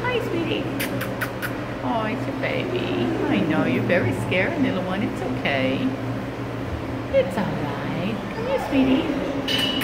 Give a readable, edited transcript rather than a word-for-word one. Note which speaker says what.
Speaker 1: Hi, sweetie. Oh, it's your baby. I know, you're very scared, little one. It's okay. It's all right. Come here, sweetie.